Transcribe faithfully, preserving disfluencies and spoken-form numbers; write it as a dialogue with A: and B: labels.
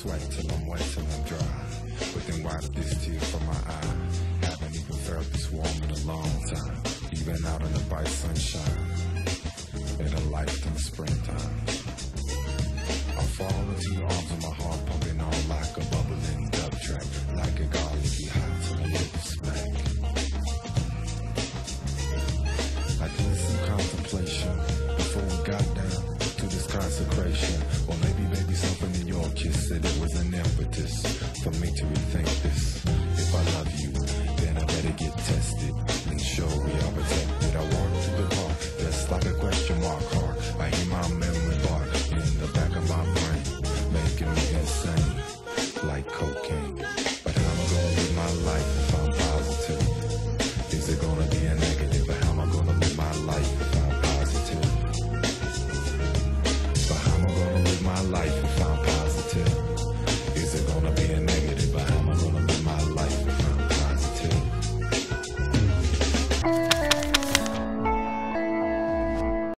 A: sweat till I'm wet till I'm dry. But then wipe this tear from my eye. Haven't even felt this warm in a long time. Even out in the bright sunshine. In a lifetime springtime. I fall into your arms with my heart pumping on like a bubbling dub track. Like a garlicky hot to the lips smack. I did some contemplation before we got down to this consecration. Or maybe, baby, something in your kiss said it was an impetus for me to rethink this. If I love you, then I better get tested. Make sure we are protected. I walk through the heart, just like a question mark heart. I hear my memory bar in the back of my brain, making me insane, like cocaine. But how am I gonna live my life if I'm positive? Is it gonna be a negative? But how am I gonna live my life if I'm positive? But how am I gonna live my life